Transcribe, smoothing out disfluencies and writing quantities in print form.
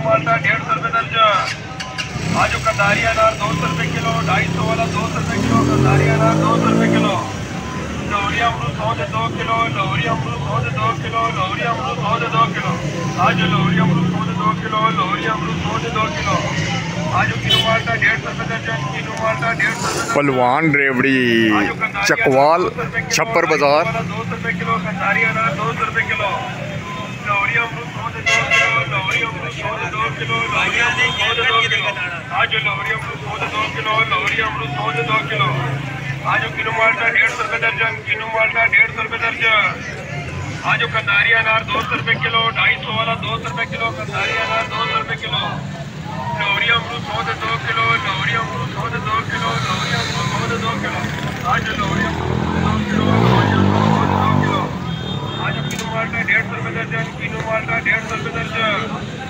माल्टा 150 रुपये दर्जन। आज कंधारी अनार 200 रुपये किलो, 250 वाला 200 रुपये किलो, कंधारी अनार 200 रुपये किलो। लोहरी अमरूद 100 से 2 किलो, लोहरी अमरूद 100 से 2 किलो, लोहरी अमरूद 100 से 2 किलो। आज लोहरी अमरूद 100 से 2 किलो, लोहरी अमरूद 100 से 2 किलो। आज किलो माल्टा 150 रुपये दर्जन, किलो माल्टा 150 रुपये। पहलवान रेवड़ी चकवाल छप्पर बाजार 200 रुपये किलो, कंधारी अनार 200 रुपये किलो। लोहरी अमरूद 100 से 2 किलो, लोहरी अमरूद 100 से 2 किलो, लोहरी अमरूद 100 से 2 किलो। आज लोहरी अमरूद 100 से 2 किलो, लोहरी अमरूद 100 से 2 किलो। आज किलो माल्टा 150 रुपये दर्जन, किलो माल्टा 150 रुपये दर्जन। आज कंधारी अनार 200 रुपये किलो, 250 वाला 200 रुपये किलो, कंधारी अनार 200 रुपये किलो। लोहरी अमरूद 100 से 2 किलो, लोहरी अमरूद 100 से 2 किलो, लोहरी अमरूद 100 से 2 किलो। आज लोहरी अमरूद 100 से 2 किलो, लोहरी अमरूद 100 से 2 किलो। आज किलो माल्टा 150 रुपये दर्जन, किलो माल्टा 150 रुपये दर्जन।